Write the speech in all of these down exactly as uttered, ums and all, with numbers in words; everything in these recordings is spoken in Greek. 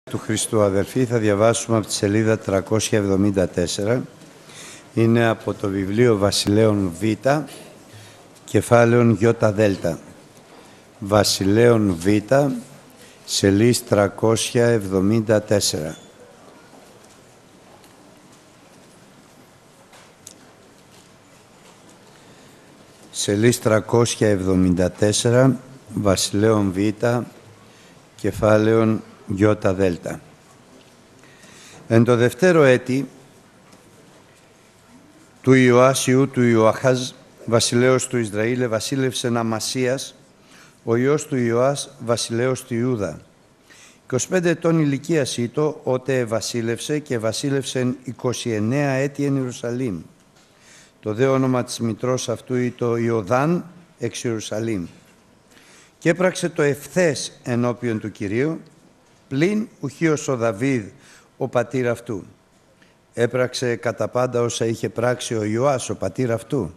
Του Χριστού, αδελφοί, θα διαβάσουμε από τη σελίδα τριακόσια εβδομήντα τέσσερα. Είναι από το βιβλίο Βασιλέων Β, κεφάλαιον Ι Δ. Βασιλέων Β, σελίδα τριακόσια εβδομήντα τέσσερα. Σελίδα τριακόσια εβδομήντα τέσσερα, Βασιλέων Β, κεφάλαιον Ι Δ. Εν το δευτέρο έτη του Ιωάσιου του Ιωαχάζ, βασιλέως του Ισραήλ, βασίλευσεν Αμασίας, ο ιός του Ιωάς, βασιλέως του Ιούδα. είκοσι πέντε ετών ηλικίας ήτο, ότε βασίλευσε και βασίλευσεν είκοσι εννέα έτη εν Ιερουσαλήμ. Το δε όνομα της μητρός αυτού ήτο Ιωδάν εξ Ιερουσαλήμ. Και έπραξε το ευθές ενώπιον του Κυρίου, πλην ουχίως ο Δαβίδ, ο πατήρ αυτού. Έπραξε κατά πάντα όσα είχε πράξει ο Ιωάς, ο πατήρ αυτού.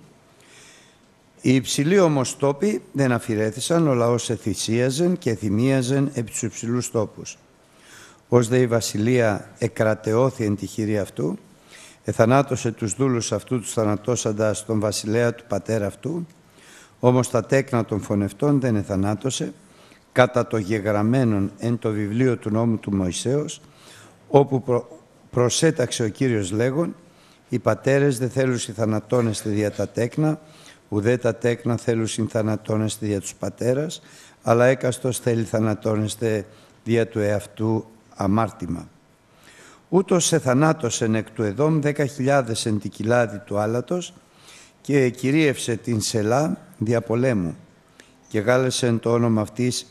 Οι υψηλοί όμως τόποι δεν αφηρέθησαν, ο λαός εθυσίαζεν και θυμίαζεν επί τους υψηλούς τόπους. Ως δε η βασιλεία εκρατεώθη εν τη χειρή αυτού, εθανάτωσε τους δούλους αυτού τους θανατώσαντας τον βασιλέα του πατέρα αυτού, όμως τα τέκνα των φωνευτών δεν εθανάτωσε, κατά το γεγραμμένον εν το βιβλίο του νόμου του Μωυσέως, όπου προ... προσέταξε ο Κύριος λέγον, οι πατέρες δεν θέλουσι θανατώνεστε δια τα τέκνα, ουδέ τα τέκνα θέλουσιν θανατώνεστε δια τους πατέρας, αλλά έκαστος θέλει θανατώνεστε δια του εαυτού αμάρτημα. Ούτως εθανάτωσεν εκ του Εδόμ δέκα χιλιάδες εν τη κοιλάδη του άλατος και κυρίευσε την Σελά δια πολέμου και γάλεσεν το όνομα αυτής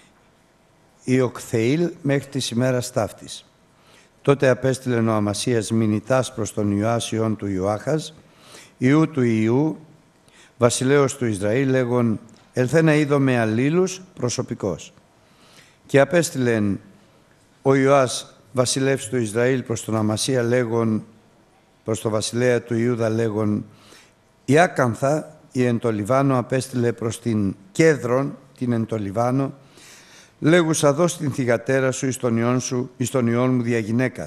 Ιοκθεήλ μέχρι της ημέρας ταύτης. Τότε απέστειλεν ο Αμασίας μηνυτάς προς τον Ιωάσιον του Ιωάχαζ, Ιού του Ιού, βασιλέως του Ισραήλ, λέγον «Ελθένα είδομαι αλλήλους προσωπικός». Και απέστειλεν ο Ιωάς βασιλεύς του Ισραήλ προς τον Αμασία λέγον, προς τον βασιλέα του Ιούδα λέγον «Η Άκανθα, η εν το Λιβάνο, απέστειλε προς την Κέδρον, την εν το Λιβάνο, λέγουσα δώσ' την θυγατέρα σου εις τον ιόν σου, εις τον ιόν μου δια γυναίκα.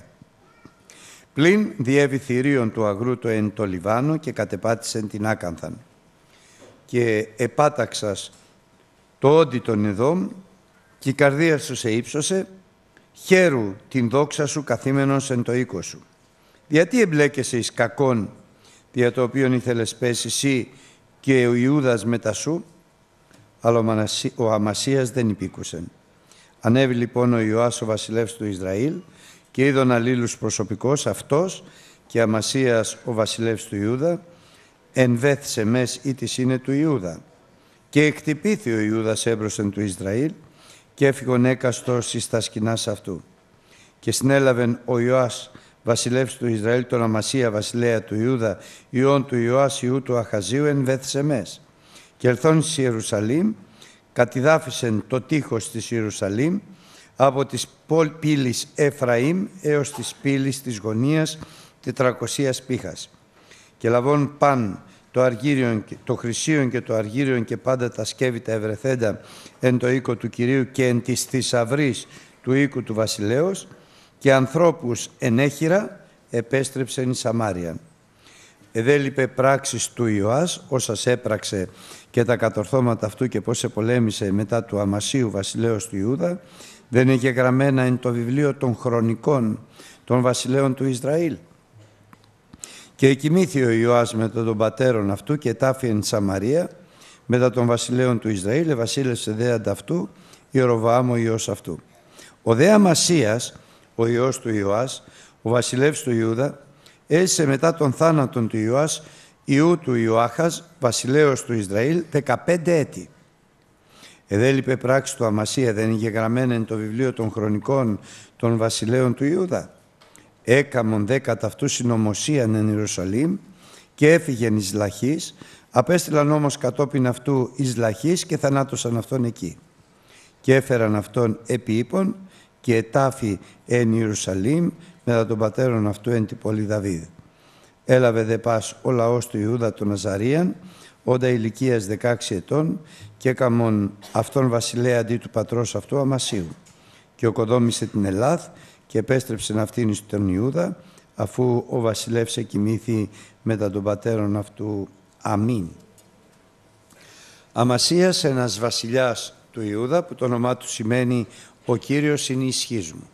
Πλην διέβη θηρίων του αγρού το εν το Λιβάνο και κατεπάτησεν την Άκανθαν. Και επάταξας το όντι των Εδόμ και η καρδία σου σε ύψωσε, χαίρου την δόξα σου καθήμενος εν το οίκο σου. Γιατί εμπλέκεσαι εις κακόν, δια το οποίον ήθελες πέσει εσύ και ο Ιούδας μετά σου, αλλά ο Αμασίας δεν υπήκουσεν. Ανέβη λοιπόν ο Ιωάς ο βασιλεύς του Ισραήλ και είδον αλλήλους προσωπικός αυτός και Αμασίας ο βασιλεύς του Ιούδα, εν βέθ Σεμές ή της είναι του Ιούδα. Και εκτυπήθη ο Ιούδας έμπροσθεν του Ισραήλ και έφυγον έκαστος εις τα σκηνάς αυτού. Και συνέλαβεν ο Ιωάς βασιλεύς του Ισραήλ τον Αμασία βασιλέα του Ιούδα, ιών του Ιωάς Ιού του Αχαζίου εν βέθ Σεμές. Και ελθόν στη Ιερουσαλήμ, κατηδάφισεν το τείχος της Ιερουσαλήμ από της πύλης Εφραήμ έως της πύλης της γωνίας τετρακοσίας πύχας. Και λαβών παν το αργύριον, το χρυσίον και το αργύριον και πάντα τα σκεύη τα ευρεθέντα εν το οίκο του Κυρίου και εν της θησαυρής του οίκου του βασιλέως και ανθρώπους ενέχειρα επέστρεψεν εις Σαμάρια. Εδέλειπε πράξεις του Ιωάς, όσας έπραξε και τα κατορθώματα αυτού και πώς επολέμησε μετά του Αμασίου βασιλέως του Ιούδα, δεν είναι γραμμένα εν το βιβλίο των χρονικών των βασιλέων του Ισραήλ. Και εκοιμήθη ο Ιωάς μετά των πατέρων αυτού και τάφη εν Σαμαρία, μετά των βασιλέων του Ισραήλ, βασίλευσε δε ανταυτού Ιεροβοάμ ο ιός αυτού. Ο δε Αμασίας, ο ιός του Ιωάς, ο βασιλεύς του Ιούδα, έζησε μετά τον θάνατον του Ιωάς, Ιού του Ιωάχαζ, βασιλέως του Ισραήλ, δεκαπέντε έτη. Εδέλειπε πράξη του Αμασία, δεν είναι γεγραμμένα εν το βιβλίο των χρονικών των βασιλέων του Ιούδα. Έκαμον δε κατά αυτού συνωμοσίαν εν Ιερουσαλήμ και έφυγεν εις Λαχής, απέστειλαν όμως κατόπιν αυτού εις Λαχής και θανάτωσαν αυτόν εκεί. Και έφεραν αυτόν επί ύπων και ετάφη εν Ιερουσαλήμ μετά των πατέρων αυτού εν τη πόλη Δαβίδ. Έλαβε δε πας ο λαός του Ιούδα του Ναζαρίαν, όντα ηλικίας δεκαέξι ετών, και έκαμον αυτόν βασιλέα αντί του πατρός αυτού Αμασίου. Και και οκοδόμησε την Ελλάδ και επέστρεψε να φτύνει στον Ιούδα, αφού ο βασιλεύς εκοιμήθη μετά των πατέρων αυτού. Αμήν. Αμασίας, ένας βασιλιάς του Ιούδα, που το όνομά του σημαίνει «Ο Κύριος είναι η ισχύς μου»,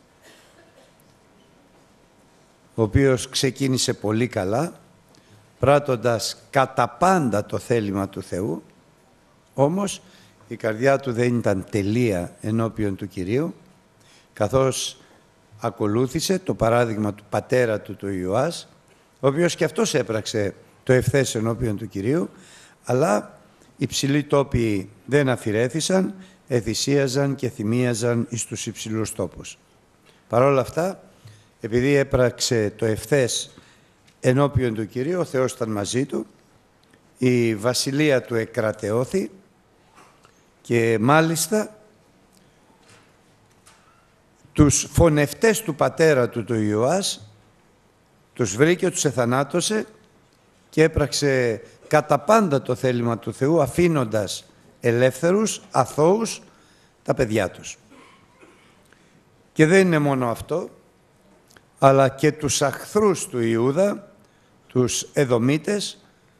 ο οποίος ξεκίνησε πολύ καλά, πράττοντας κατά πάντα το θέλημα του Θεού, όμως η καρδιά του δεν ήταν τελεία ενώπιον του Κυρίου, καθώς ακολούθησε το παράδειγμα του πατέρα του, του Ιωάς, ο οποίος και αυτός έπραξε το ευθές ενώπιον του Κυρίου, αλλά οι ψηλοί τόποι δεν αφηρέθησαν, εθυσίαζαν και θυμίαζαν εις τους υψηλούς τόπους. Παρ' όλα αυτά, επειδή έπραξε το ευθές ενώπιον του Κυρίου, ο Θεός ήταν μαζί του, η βασιλεία του εκρατεώθη και μάλιστα τους φωνευτές του πατέρα του, του Ιωάς, τους βρήκε, τους εθανάτωσε και έπραξε κατά πάντα το θέλημα του Θεού, αφήνοντας ελεύθερους, αθώους, τα παιδιά τους. Και δεν είναι μόνο αυτό, αλλά και τους αχθρούς του Ιούδα, τους Εδωμίτες,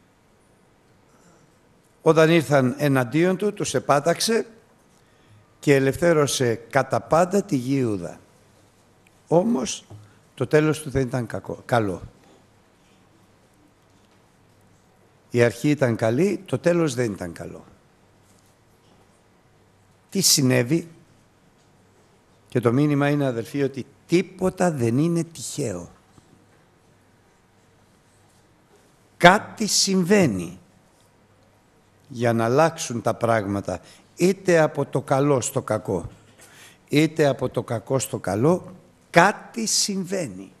όταν ήρθαν εναντίον του, τους επάταξε και ελευθέρωσε κατά πάντα τη γη Ιούδα. Όμως, το τέλος του δεν ήταν κακό, καλό. Η αρχή ήταν καλή, το τέλος δεν ήταν καλό. Τι συνέβη? Και το μήνυμα είναι, αδελφοί, ότι τίποτα δεν είναι τυχαίο. Κάτι συμβαίνει για να αλλάξουν τα πράγματα, είτε από το καλό στο κακό, είτε από το κακό στο καλό, κάτι συμβαίνει.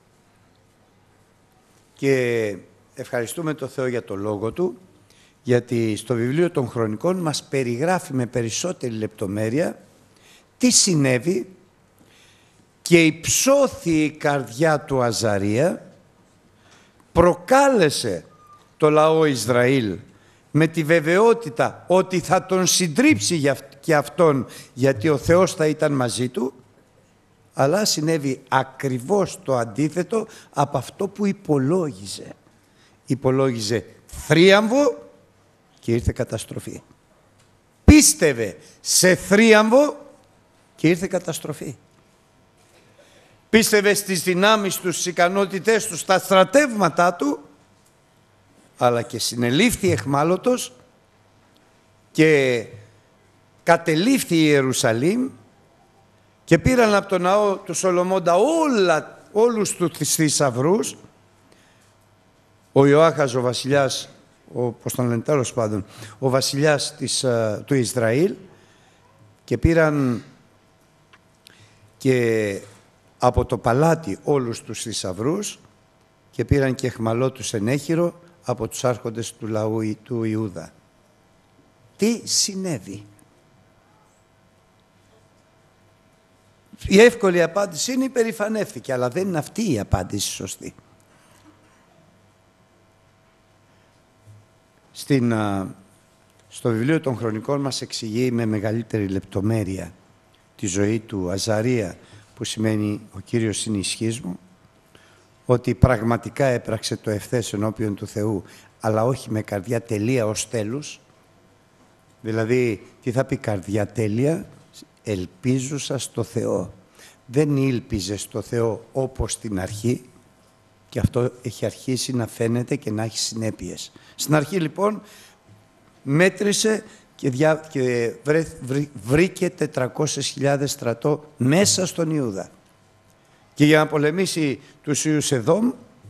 Και ευχαριστούμε τον Θεό για το Λόγο Του, γιατί στο βιβλίο των Χρονικών μας περιγράφει με περισσότερη λεπτομέρεια τι συνέβη και υψώθη η καρδιά του Αζαρία, προκάλεσε το λαό Ισραήλ με τη βεβαιότητα ότι θα τον συντρίψει και αυτόν, γιατί ο Θεός θα ήταν μαζί του, αλλά συνέβη ακριβώς το αντίθετο από αυτό που υπολόγιζε. Υπολόγιζε θρίαμβο και ήρθε καταστροφή. Πίστευε σε θρίαμβο και ήρθε καταστροφή. Πίστευε στις δυνάμεις του, στις ικανότητές του, στα στρατεύματά του, αλλά και συνελήφθη εχμάλωτος και κατελήφθη η Ιερουσαλήμ και πήραν από τον ναό του Σολομώντα όλα, όλους τους θησαυρούς. Ο Ιωάχας, ο βασιλιάς, ο, πώς τον λένε τέλος πάντων, ο βασιλιάς της, uh, του Ισραήλ, και πήραν και από το παλάτι όλους τους θησαυρούς και πήραν και εχμαλώτους ενέχειρο από τους άρχοντες του λαού του Ιούδα. Τι συνέβη? Η εύκολη απάντηση είναι υπερηφανεύτηκε, αλλά δεν είναι αυτή η απάντηση σωστή. Στην, στο βιβλίο των Χρονικών μας εξηγεί με μεγαλύτερη λεπτομέρεια τη ζωή του Αζαρία, που σημαίνει «Ο Κύριος είναι η ισχύς μου», ότι πραγματικά έπραξε το ευθές ενώπιον του Θεού, αλλά όχι με καρδιά τελεία ως τέλους. Δηλαδή, τι θα πει καρδιά τέλεια? Ελπίζουσα στο Θεό. Δεν ήλπιζε στο Θεό όπως στην αρχή, και αυτό έχει αρχίσει να φαίνεται και να έχει συνέπειες. Στην αρχή λοιπόν μέτρησε και, δια, και βρε, βρε, βρήκε τετρακόσιες χιλιάδες στρατό μέσα στον Ιούδα. Και για να πολεμήσει τους Ιους Εδόμ,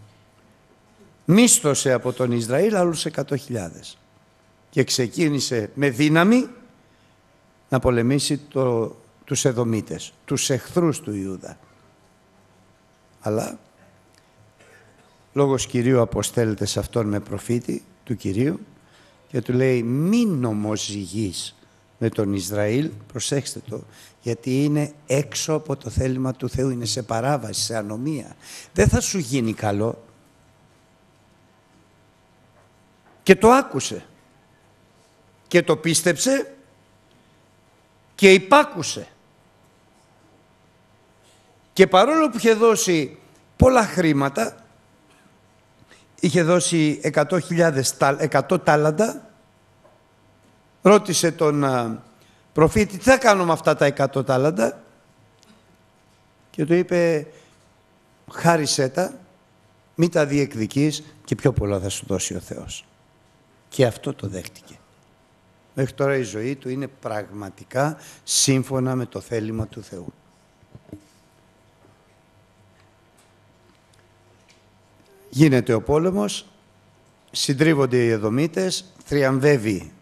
μίσθωσε από τον Ισραήλ άλλους εκατό χιλιάδες. Και ξεκίνησε με δύναμη να πολεμήσει το, τους Εδωμίτες, τους εχθρούς του Ιούδα. Αλλά λόγος Κυρίου αποστέλλεται σε αυτόν με προφήτη του Κυρίου και του λέει μην ομοζυγείς με τον Ισραήλ, προσέξτε το, γιατί είναι έξω από το θέλημα του Θεού, είναι σε παράβαση, σε ανομία. Δεν θα σου γίνει καλό. Και το άκουσε και το πίστεψε και υπάκουσε. Και παρόλο που είχε δώσει πολλά χρήματα, είχε δώσει εκατό χιλιάδες, εκατό τάλαντα, ρώτησε τον α, προφήτη, τι θα κάνω με αυτά τα εκατό τάλαντα, και του είπε, χάρισέ τα, μη τα διεκδικείς και πιο πολλά θα σου δώσει ο Θεός. Και αυτό το δέχτηκε. Μέχρι τώρα η ζωή του είναι πραγματικά σύμφωνα με το θέλημα του Θεού. Γίνεται ο πόλεμος, συντρίβονται οι Εδωμίτες, θριαμβεύει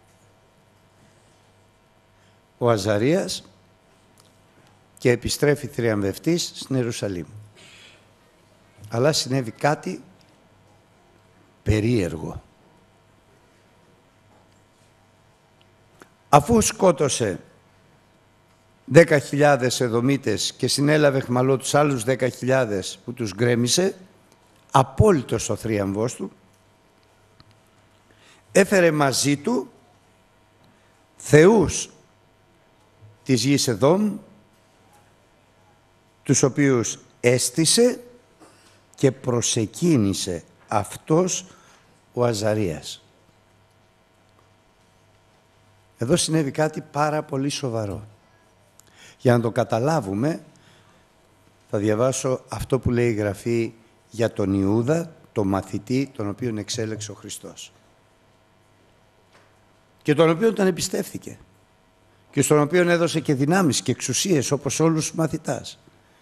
ο Αζαρίας και επιστρέφει θριαμβευτής στην Ιερουσαλήμ. Αλλά συνέβη κάτι περίεργο. Αφού σκότωσε δέκα χιλιάδες Εδωμίτες και συνέλαβε αιχμαλό τους άλλους δέκα χιλιάδες που τους γκρέμισε, απόλυτος ο θρίαμβός του, έφερε μαζί του θεούς της γης Εδόμ, τους οποίους έστησε και προσεκίνησε αυτός ο Αζαρίας. Εδώ συνέβη κάτι πάρα πολύ σοβαρό. Για να το καταλάβουμε, θα διαβάσω αυτό που λέει η Γραφή για τον Ιούδα, τον μαθητή, τον οποίον εξέλεξε ο Χριστός. Και τον οποίον τον εμπιστεύθηκε. Και στον οποίον έδωσε και δυνάμεις και εξουσίες, όπως όλους τους μαθητάς.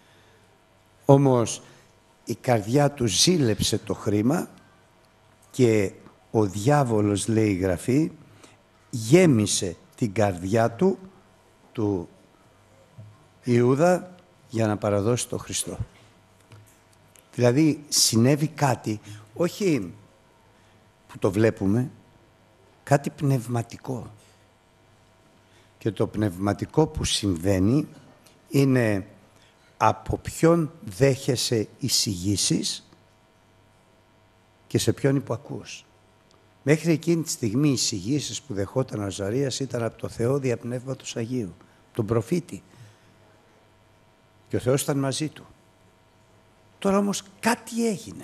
Όμως η καρδιά του ζήλεψε το χρήμα και ο διάβολος, λέει η Γραφή, γέμισε την καρδιά του, του Ιούδα, για να παραδώσει το Χριστό. Δηλαδή συνέβη κάτι, όχι που το βλέπουμε, κάτι πνευματικό. Και το πνευματικό που συμβαίνει είναι από ποιον δέχεσαι εισηγήσεις και σε ποιον υπακούς. Μέχρι εκείνη τη στιγμή οι εισηγήσεις που δεχόταν ο Αζαρίας ήταν από το Θεό δια Πνεύματος Αγίου, τον προφήτη. Και ο Θεός ήταν μαζί του. Τώρα όμως κάτι έγινε.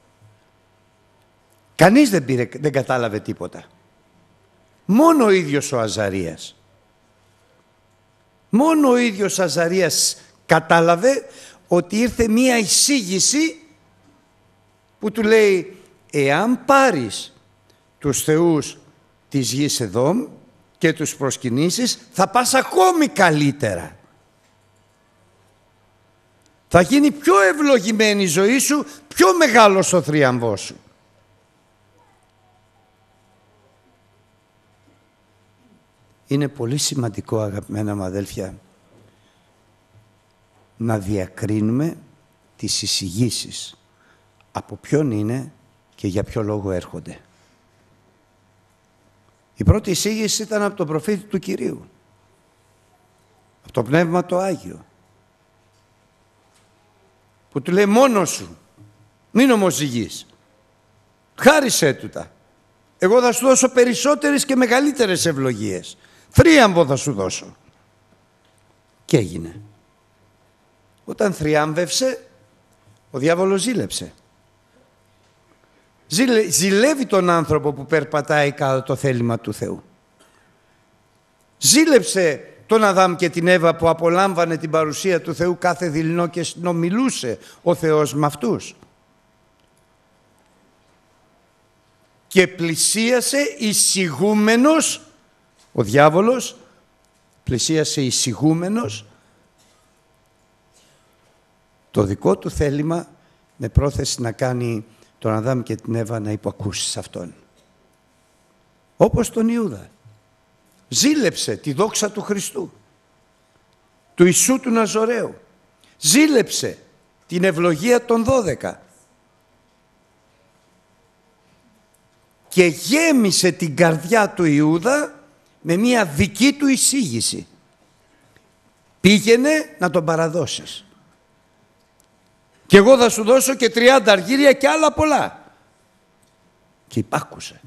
Κανείς δεν, πήρε, δεν κατάλαβε τίποτα. Μόνο ο ίδιος ο Αζαρίας. Μόνο ο ίδιος Αζαρίας κατάλαβε ότι ήρθε μία εισήγηση που του λέει, εάν πάρεις τους θεούς της γης Εδόμ και τους προσκυνήσεις, θα πας ακόμη καλύτερα. Θα γίνει πιο ευλογημένη η ζωή σου, πιο μεγάλος ο θρίαμβός σου. Είναι πολύ σημαντικό, αγαπημένα μου αδέλφια, να διακρίνουμε τις εισηγήσεις. Από ποιον είναι και για ποιο λόγο έρχονται. Η πρώτη εισήγηση ήταν από τον προφήτη του Κυρίου. Από το Πνεύμα το Άγιο. Που του λέει, μόνος σου, μην ομοζυγείς. Χάρισέ του τα. Εγώ θα σου δώσω περισσότερες και μεγαλύτερες ευλογίες. Θρίαμβο θα σου δώσω. Και έγινε. Όταν θριάμβευσε, ο διάβολος ζήλεψε. Ζηλε, ζηλεύει τον άνθρωπο που περπατάει κάτω το θέλημα του Θεού. Ζήλεψε τον Αδάμ και την Εύα που απολάμβανε την παρουσία του Θεού κάθε δειλινό και συνομιλούσε ο Θεός με αυτούς. Και πλησίασε εισηγούμενος, ο διάβολος πλησίασε εισηγούμενος το δικό του θέλημα με πρόθεση να κάνει τον Αδάμ και την Εύα να υπακούσει σε αυτόν. Όπως τον Ιούδα. Ζήλεψε τη δόξα του Χριστού, του Ιησού του Ναζωραίου. Ζήλεψε την ευλογία των δώδεκα. Και γέμισε την καρδιά του Ιούδα με μια δική του εισήγηση. Πήγαινε να τον παραδώσεις. Και εγώ θα σου δώσω και τριάντα αργύρια και άλλα πολλά. Και υπάκουσε.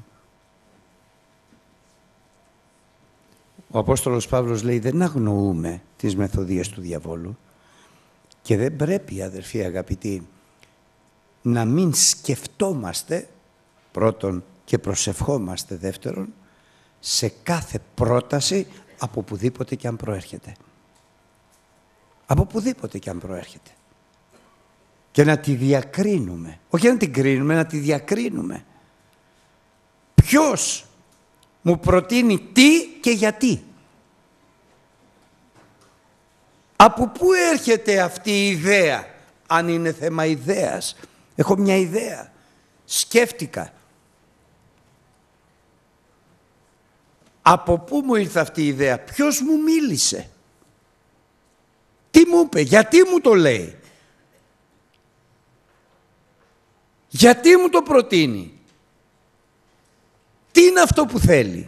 Ο Απόστολος Παύλος λέει, δεν αγνοούμε τις μεθοδίες του διαβόλου. Και δεν πρέπει, αδερφοί αγαπητοί, να μην σκεφτόμαστε πρώτον και προσευχόμαστε δεύτερον σε κάθε πρόταση από πουδήποτε και αν προέρχεται. Από πουδήποτε και αν προέρχεται. Και να τη διακρίνουμε. Όχι να την κρίνουμε, να τη διακρίνουμε. Ποιος μου προτείνει τι και γιατί. Από πού έρχεται αυτή η ιδέα, αν είναι θέμα ιδέας. Έχω μια ιδέα. Σκέφτηκα. Από πού μου ήρθε αυτή η ιδέα, ποιος μου μίλησε. Τι μου είπε, γιατί μου το λέει. Γιατί μου το προτείνει. Τι είναι αυτό που θέλει.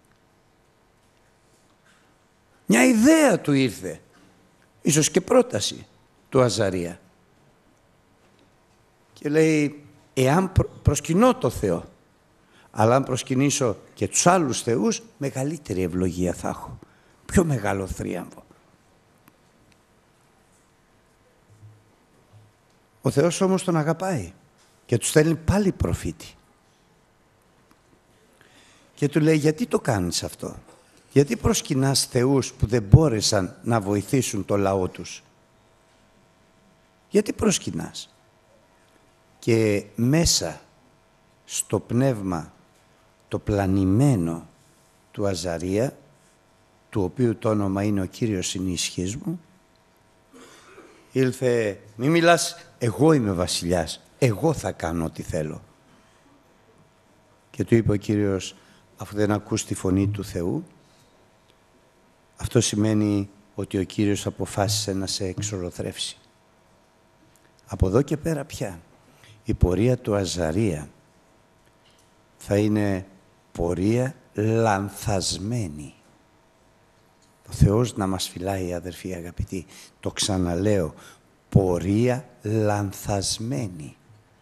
Μια ιδέα του ήρθε. Ίσως και πρόταση του Αζαρία. Και λέει, εάν προσκυνώ το Θεό, αλλά αν προσκυνήσω και τους άλλους θεούς, μεγαλύτερη ευλογία θα έχω. Πιο μεγάλο θρίαμβο. Ο Θεός όμως τον αγαπάει και του στέλνει πάλι προφήτη. Και του λέει, γιατί το κάνεις αυτό. Γιατί προσκυνάς θεούς που δεν μπόρεσαν να βοηθήσουν το λαό τους. Γιατί προσκυνάς. Και μέσα στο πνεύμα το πλανημένο του Αζαρία, του οποίου το όνομα είναι ο Κύριος συνίσχυς μου, ήλθε, μη μιλάς, εγώ είμαι βασιλιάς, εγώ θα κάνω ό,τι θέλω. Και του είπε ο Κύριος, αφού δεν ακούς τη φωνή του Θεού, αυτό σημαίνει ότι ο Κύριος αποφάσισε να σε εξολοθρεύσει. Από εδώ και πέρα πια, η πορεία του Αζαρία θα είναι πορεία λανθασμένη. Ο Θεός να μας φυλάει, αδερφοί αγαπητοί. Το ξαναλέω, πορεία λανθασμένη.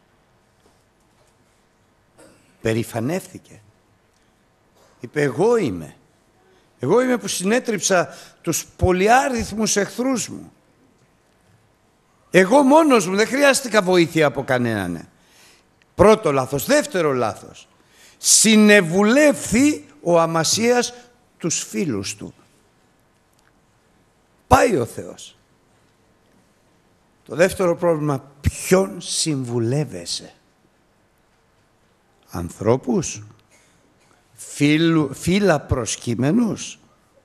Περηφανεύθηκε. Είπε, εγώ είμαι. Εγώ είμαι που συνέτριψα τους πολυάριθμους εχθρούς μου. Εγώ μόνος μου, δεν χρειάστηκα βοήθεια από κανέναν. Πρώτο λάθος. Δεύτερο λάθος. Συνεβουλεύθη ο Αμασίας τους φίλους του. Πάει ο Θεός. Το δεύτερο πρόβλημα, ποιον συμβουλεύεσαι. Ανθρώπους, φίλου, φύλλα προσκύμενους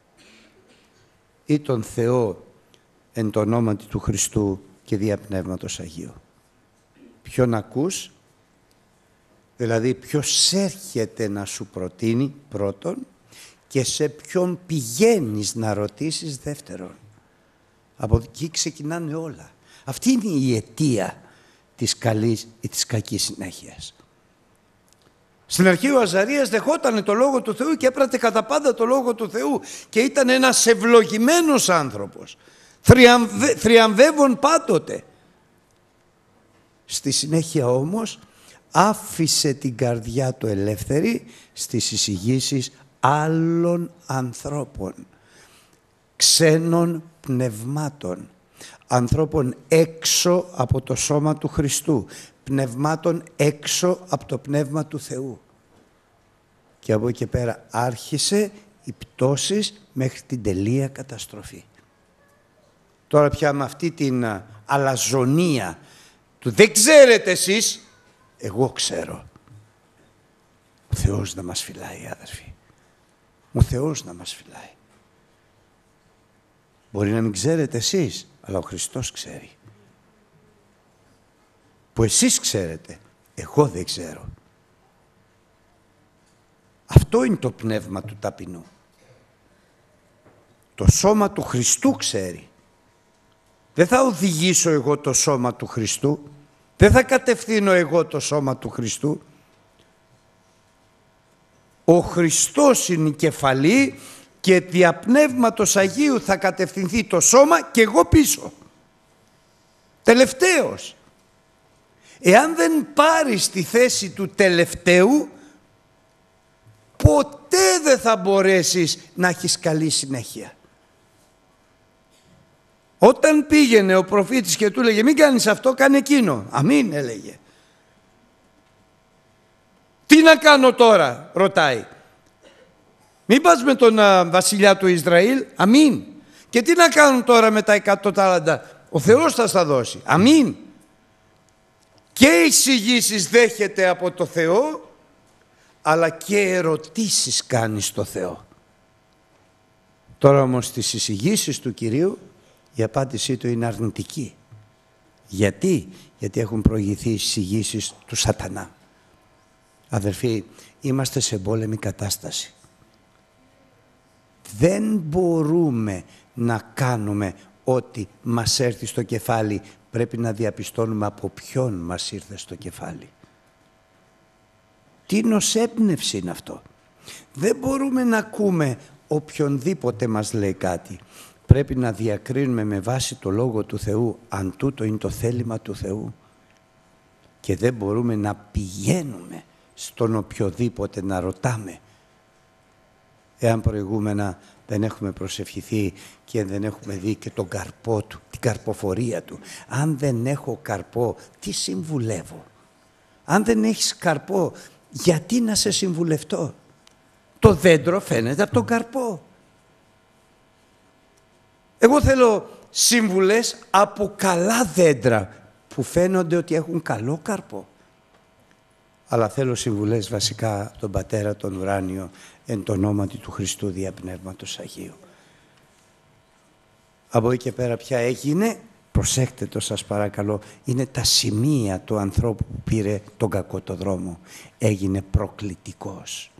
ή τον Θεό εν το ονόματι του Χριστού και δια Πνεύματος Αγίου. Ποιον ακούς, δηλαδή ποιος έρχεται να σου προτείνει πρώτον και σε ποιον πηγαίνεις να ρωτήσεις δεύτερον. Από εκεί ξεκινάνε όλα. Αυτή είναι η αιτία της καλής ή της κακής συνέχειας. Στην αρχή ο Αζαρίας δεχόταν το Λόγο του Θεού και έπρατε κατά πάντα το Λόγο του Θεού και ήταν ένας ευλογημένος άνθρωπος, θριαμβε, θριαμβεύων πάντοτε. Στη συνέχεια όμως άφησε την καρδιά του ελεύθερη στις εισηγήσεις άλλων ανθρώπων, ξένων πνευμάτων, ανθρώπων έξω από το σώμα του Χριστού, πνευμάτων έξω από το πνεύμα του Θεού. Και από εκεί και πέρα άρχισε η πτώση μέχρι την τελεία καταστροφή. Τώρα πια με αυτή την αλαζονία του δεν ξέρετε εσείς, εγώ ξέρω. Ο Θεός να μας φυλάει, αδερφοί. Ο Θεός να μας φυλάει. Μπορεί να μην ξέρετε εσείς, αλλά ο Χριστός ξέρει. Που εσείς ξέρετε, εγώ δεν ξέρω. Αυτό είναι το πνεύμα του ταπεινού. Το σώμα του Χριστού ξέρει. Δεν θα οδηγήσω εγώ το σώμα του Χριστού. Δεν θα κατευθύνω εγώ το σώμα του Χριστού. Ο Χριστός είναι η κεφαλή και δια Πνεύματος Αγίου θα κατευθυνθεί το σώμα και εγώ πίσω. Τελευταίος. Εάν δεν πάρεις τη θέση του τελευταίου, ποτέ δεν θα μπορέσεις να έχεις καλή συνέχεια. Όταν πήγαινε ο προφήτης και του έλεγε μην κάνεις αυτό, κάνε εκείνο. Αμήν, έλεγε. Τι να κάνω τώρα, ρωτάει. Μην πας με τον α, βασιλιά του Ισραήλ. Αμήν. Και τι να κάνουν τώρα με τα εκατό τάλαντα. Ο Θεός θα στα δώσει. Αμήν. Και εισηγήσεις δέχεται από το Θεό, αλλά και ερωτήσεις κάνει στο Θεό. Τώρα όμως στις εισηγήσεις του Κυρίου η απάντησή του είναι αρνητική. Γιατί? Γιατί έχουν προηγηθεί οι εισηγήσεις του σατανά. Αδελφοί, είμαστε σε εμπόλεμη κατάσταση. Δεν μπορούμε να κάνουμε ό,τι μας έρθει στο κεφάλι. Πρέπει να διαπιστώνουμε από ποιον μας ήρθε στο κεφάλι. Τι νοσέπνευση είναι αυτό. Δεν μπορούμε να ακούμε οποιονδήποτε μας λέει κάτι. Πρέπει να διακρίνουμε με βάση το Λόγο του Θεού αν τούτο είναι το θέλημα του Θεού. Και δεν μπορούμε να πηγαίνουμε στον οποιοδήποτε να ρωτάμε. Εάν προηγούμενα δεν έχουμε προσευχηθεί και δεν έχουμε δει και τον καρπό του, την καρποφορία του. Αν δεν έχω καρπό, τι συμβουλεύω. Αν δεν έχεις καρπό, γιατί να σε συμβουλευτώ. Το δέντρο φαίνεται από τον καρπό. Εγώ θέλω σύμβουλες από καλά δέντρα που φαίνονται ότι έχουν καλό καρπό. Αλλά θέλω συμβουλές βασικά από τον Πατέρα τον Ουράνιο εν το ονόματι του Χριστού δια Πνεύματος Αγίου. Από εκεί και πέρα πια έγινε, προσέχτε το σας παρακαλώ, είναι τα σημεία του ανθρώπου που πήρε τον κακό το δρόμο. Έγινε προκλητικός.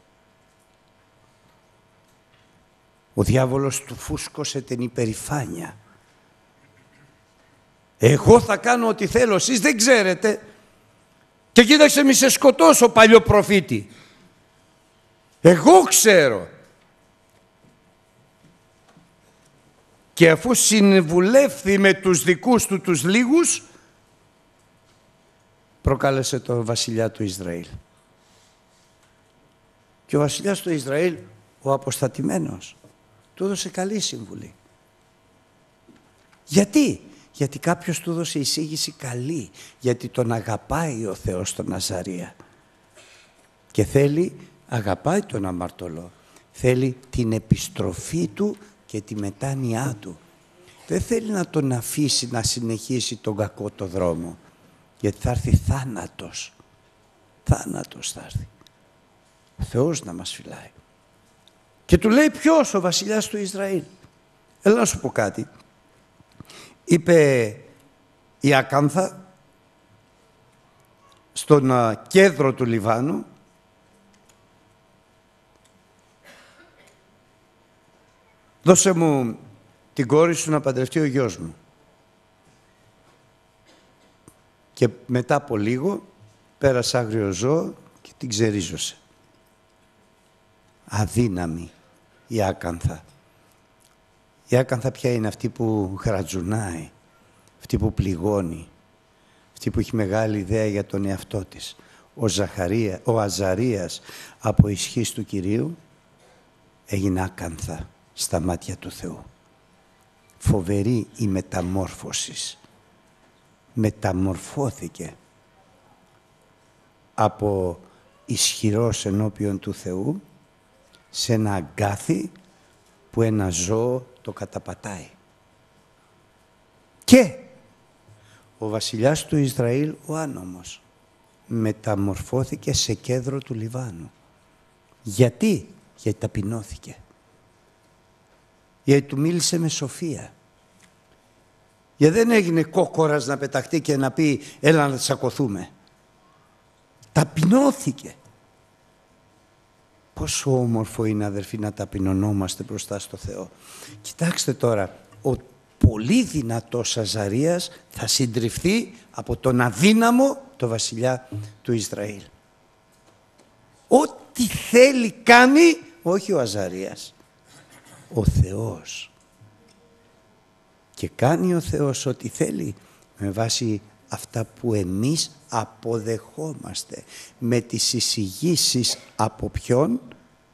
Ο διάβολος του φούσκωσε την υπερηφάνεια. Εγώ θα κάνω ό,τι θέλω, εσείς δεν ξέρετε. Και κοίταξε μη σε σκοτώσω παλιό προφήτη. Εγώ ξέρω. Και αφού συμβουλεύθη με τους δικούς του τους λίγους, προκάλεσε τον βασιλιά του Ισραήλ. Και ο βασιλιάς του Ισραήλ, ο αποστατημένος, του έδωσε καλή συμβουλή. Γιατί? Γιατί κάποιος του έδωσε εισήγηση καλή. Γιατί τον αγαπάει ο Θεός τον Αζαρία. Και θέλει, αγαπάει τον αμαρτωλό. Θέλει την επιστροφή του και τη μετάνοιά του. Δεν θέλει να τον αφήσει να συνεχίσει τον κακό το δρόμο. Γιατί θα έρθει θάνατος. Θάνατος θα έρθει. Ο Θεός να μας φυλάει. Και του λέει ποιος? Ο βασιλιάς του Ισραήλ. Έλα να σου πω κάτι. Είπε η Ακάνθα στον κέντρο του Λιβάνου, δώσε μου την κόρη σου να παντρευτεί ο γιος μου. Και μετά από λίγο πέρασε άγριο ζώο και την ξερίζωσε. Αδύναμη η Άκανθα. Η Άκανθα πια είναι αυτή που γρατζουνάει, αυτή που πληγώνει, αυτή που έχει μεγάλη ιδέα για τον εαυτό της. Ο, Ζαχαρία, ο Αζαρίας από ισχύς του Κυρίου έγινε Άκανθα στα μάτια του Θεού. Φοβερή η μεταμόρφωση. Μεταμορφώθηκε από ισχυρός ενώπιον του Θεού σε ένα αγκάθι που ένα ζώο το καταπατάει. Και ο βασιλιάς του Ισραήλ, ο άνομος, μεταμορφώθηκε σε κέντρο του Λιβάνου. Γιατί? Γιατί ταπεινώθηκε. Γιατί του μίλησε με σοφία. Γιατί δεν έγινε κόκορας να πεταχτεί και να πει έλα να τσακωθούμε. Ταπεινώθηκε. Πόσο όμορφο είναι, αδερφοί, να ταπεινωνόμαστε μπροστά στο Θεό. Κοιτάξτε τώρα, ο πολύ δυνατός Αζαρίας θα συντριφθεί από τον αδύναμο το βασιλιά του Ισραήλ. Ό,τι θέλει κάνει, όχι ο Αζαρίας, ο Θεός. Και κάνει ο Θεός ό,τι θέλει με βάση αυτά που εμείς αποδεχόμαστε, με τις εισηγήσεις από ποιον?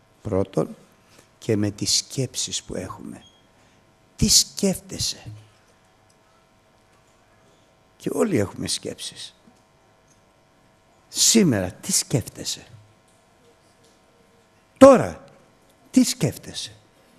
Πρώτον, και με τις σκέψεις που έχουμε. Τι σκέφτεσαι? Και όλοι έχουμε σκέψεις. Σήμερα τι σκέφτεσαι? Τώρα τι σκέφτεσαι?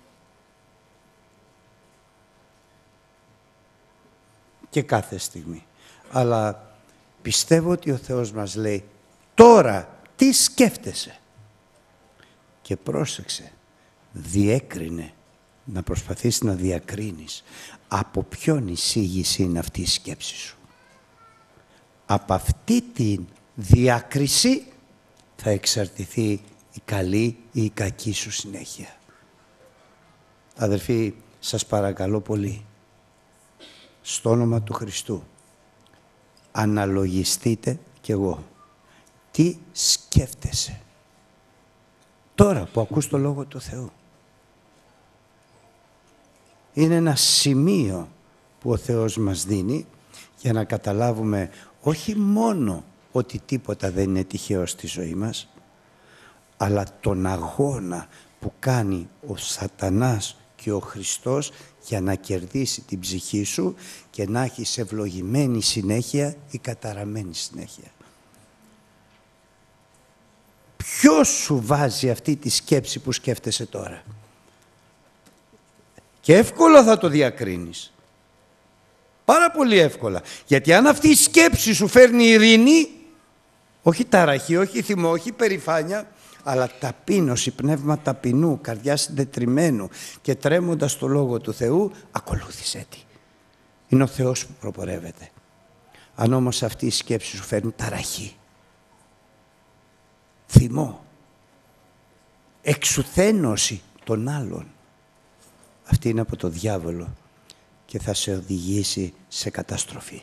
Και κάθε στιγμή. Αλλά πιστεύω ότι ο Θεός μας λέει τώρα τι σκέφτεσαι? Και πρόσεξε, διέκρινε, να προσπαθείς να διακρίνεις από ποιον εισήγηση είναι αυτή η σκέψη σου. Από αυτή τη διάκριση θα εξαρτηθεί η καλή ή η κακή σου συνέχεια. Αδερφοί, σας παρακαλώ πολύ, στο όνομα του Χριστού, αναλογιστείτε κι εγώ. Τι σκέφτεσαι τώρα που ακούς το Λόγο του Θεού? Είναι ένα σημείο που ο Θεός μας δίνει για να καταλάβουμε όχι μόνο ότι τίποτα δεν είναι τυχαίο στη ζωή μας, αλλά τον αγώνα που κάνει ο Σατανάς και ο Χριστός για να κερδίσει την ψυχή σου και να έχεις ευλογημένη συνέχεια ή καταραμένη συνέχεια. Ποιος σου βάζει αυτή τη σκέψη που σκέφτεσαι τώρα? Και εύκολα θα το διακρίνεις. Πάρα πολύ εύκολα. Γιατί αν αυτή η σκέψη σου φέρνει ειρήνη, όχι ταραχή, όχι θυμό, όχι περηφάνεια, αλλά ταπείνωση, πνεύμα ταπεινού, καρδιά συντετριμμένου και τρέμοντας το Λόγο του Θεού, ακολούθησέ τη. Είναι ο Θεός που προπορεύεται. Αν όμως αυτή η σκέψη σου φέρνει ταραχή, θυμό, εξουθένωση των άλλων, αυτή είναι από το διάβολο και θα σε οδηγήσει σε καταστροφή.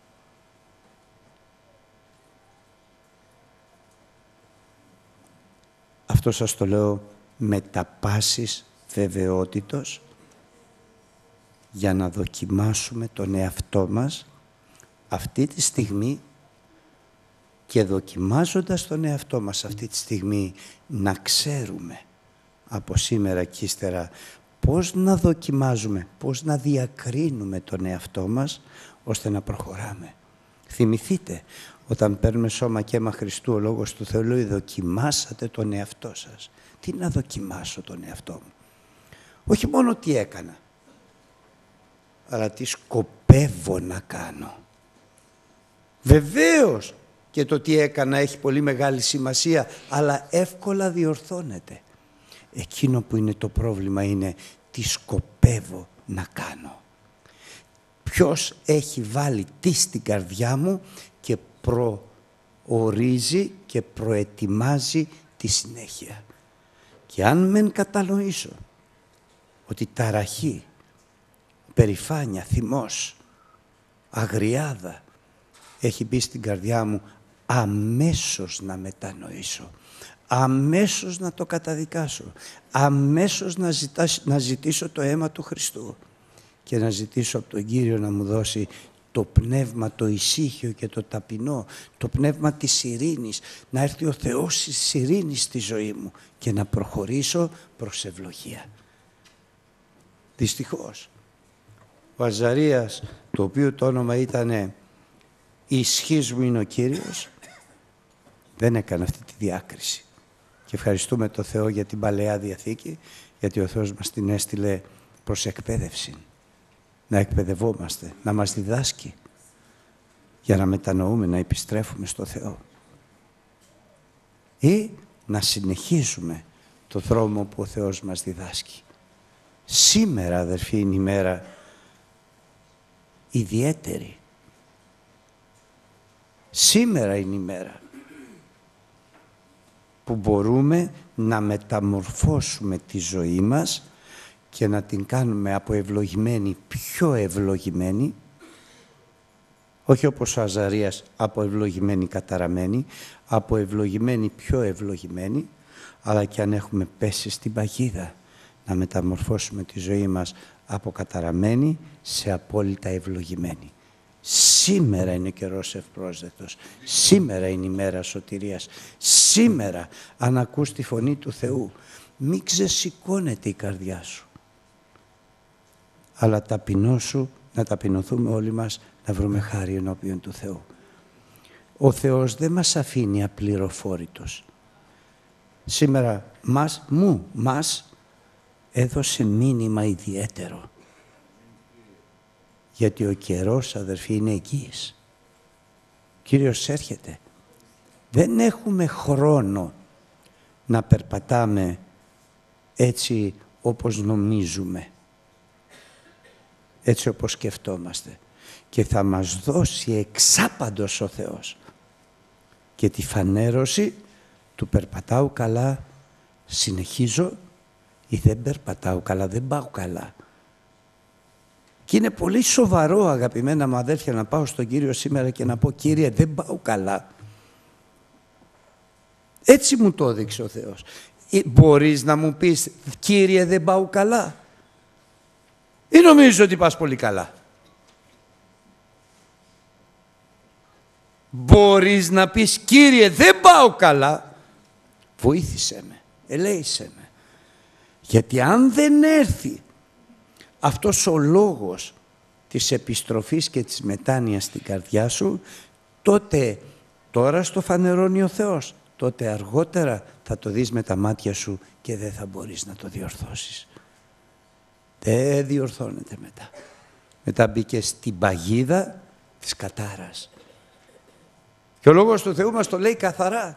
Αυτό σας το λέω με τα πάσης βεβαιότητος για να δοκιμάσουμε τον εαυτό μας αυτή τη στιγμή και δοκιμάζοντας τον εαυτό μας αυτή τη στιγμή να ξέρουμε από σήμερα και ύστερα πώς να δοκιμάζουμε, πώς να διακρίνουμε τον εαυτό μας ώστε να προχωράμε. Θυμηθείτε, όταν παίρνουμε σώμα και αίμα Χριστού, ο Λόγος του Θεού λέει δοκιμάσατε τον εαυτό σας. Τι να δοκιμάσω τον εαυτό μου? Όχι μόνο τι έκανα, αλλά τι σκοπεύω να κάνω. Βεβαίως και το τι έκανα έχει πολύ μεγάλη σημασία, αλλά εύκολα διορθώνεται. Εκείνο που είναι το πρόβλημα είναι τι σκοπεύω να κάνω. Ποιος έχει βάλει τι στην καρδιά μου και προορίζει και προετοιμάζει τη συνέχεια. Και αν μεν κατανοήσω ότι ταραχή, περηφάνεια, θυμός, αγριάδα έχει μπει στην καρδιά μου, αμέσως να μετανοήσω, αμέσως να το καταδικάσω, αμέσως να, ζητάς, να ζητήσω το αίμα του Χριστού και να ζητήσω από τον Κύριο να μου δώσει το πνεύμα, το ησύχιο και το ταπεινό, το πνεύμα της ειρήνης, να έρθει ο Θεός της ειρήνης στη ζωή μου και να προχωρήσω προς ευλογία. Δυστυχώς, ο Αζαρίας, το οποίο το όνομα ήταν «Η ισχύς μου είναι ο Κύριος», δεν έκανε αυτή τη διάκριση. Και ευχαριστούμε τον Θεό για την Παλαιά Διαθήκη, γιατί ο Θεός μας την έστειλε προς εκπαίδευση. Να εκπαιδευόμαστε, να μας διδάσκει, για να μετανοούμε, να επιστρέφουμε στο Θεό. Ή να συνεχίζουμε το δρόμο που ο Θεός μας διδάσκει. Σήμερα, αδερφοί, είναι η μέρα ιδιαίτερη. Σήμερα είναι η μέρα που μπορούμε να μεταμορφώσουμε τη ζωή μας και να την κάνουμε από ευλογημένη πιο ευλογημένη, όχι όπως ο Αζαρίας από ευλογημένη καταραμένη, από ευλογημένη πιο ευλογημένη, αλλά και αν έχουμε πέσει στην παγίδα, να μεταμορφώσουμε τη ζωή μας από καταραμένη σε απόλυτα ευλογημένη. Σήμερα είναι ο καιρός ευπρόσδεκτος. Σήμερα είναι η μέρα σωτηρίας. Σήμερα, αν ακούς τη φωνή του Θεού, μην ξεσηκώνεται η καρδιά σου. Αλλά ταπεινώσου, να ταπεινωθούμε όλοι μας, να βρούμε χάρη ενώπιον του Θεού. Ο Θεός δεν μας αφήνει απληροφόρητος. Σήμερα μας, μου, μας έδωσε μήνυμα ιδιαίτερο. Γιατί ο καιρός, αδερφοί, είναι εγγύης. Κύριος έρχεται. Δεν έχουμε χρόνο να περπατάμε έτσι όπως νομίζουμε, έτσι όπως σκεφτόμαστε. Και θα μας δώσει εξάπαντος ο Θεός και τη φανέρωση του περπατάω καλά, συνεχίζω, ή δεν περπατάω καλά, δεν πάω καλά. Και είναι πολύ σοβαρό, αγαπημένα μου αδέρφια, να πάω στον Κύριο σήμερα και να πω, Κύριε, δεν πάω καλά. Έτσι μου το έδειξε ο Θεός. Μπορείς να μου πεις, Κύριε, δεν πάω καλά? Ή νομίζω ότι πας πολύ καλά? Μπορείς να πεις, Κύριε, δεν πάω καλά? Βοήθησέ με, ελέησέ με. Γιατί αν δεν έρθει αυτός ο λόγος της επιστροφής και της μετάνοιας στην καρδιά σου, τότε τώρα στο φανερώνει ο Θεός, τότε αργότερα θα το δεις με τα μάτια σου και δεν θα μπορείς να το διορθώσεις. Δεν διορθώνεται μετά. Μετά μπήκε στην παγίδα της κατάρας. Και ο Λόγος του Θεού μας το λέει καθαρά.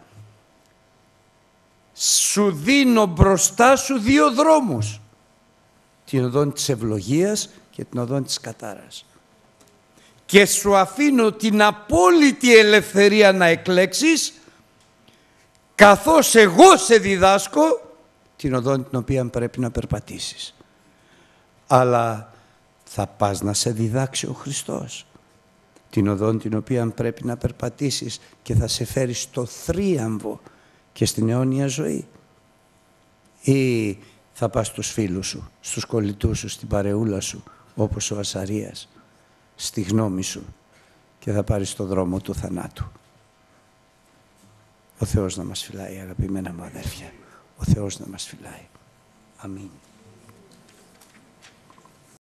Σου δίνω μπροστά σου δύο δρόμους. Την οδόν της ευλογίας και την οδόν της κατάρας. Και σου αφήνω την απόλυτη ελευθερία να εκλέξεις, καθώς εγώ σε διδάσκω την οδόν την οποία πρέπει να περπατήσεις. Αλλά θα πας να σε διδάξει ο Χριστός την οδόν την οποία πρέπει να περπατήσεις και θα σε φέρει στο θρίαμβο και στην αιώνια ζωή. Ή θα πας στους φίλους σου, στους κολλητούς σου, στην παρεούλα σου, όπως ο Ασαρίας, στη γνώμη σου, και θα πάρεις το δρόμο του θανάτου. Ο Θεός να μας φυλάει, αγαπημένα μου αδέρφια. Ο Θεός να μας φυλάει. Αμήν.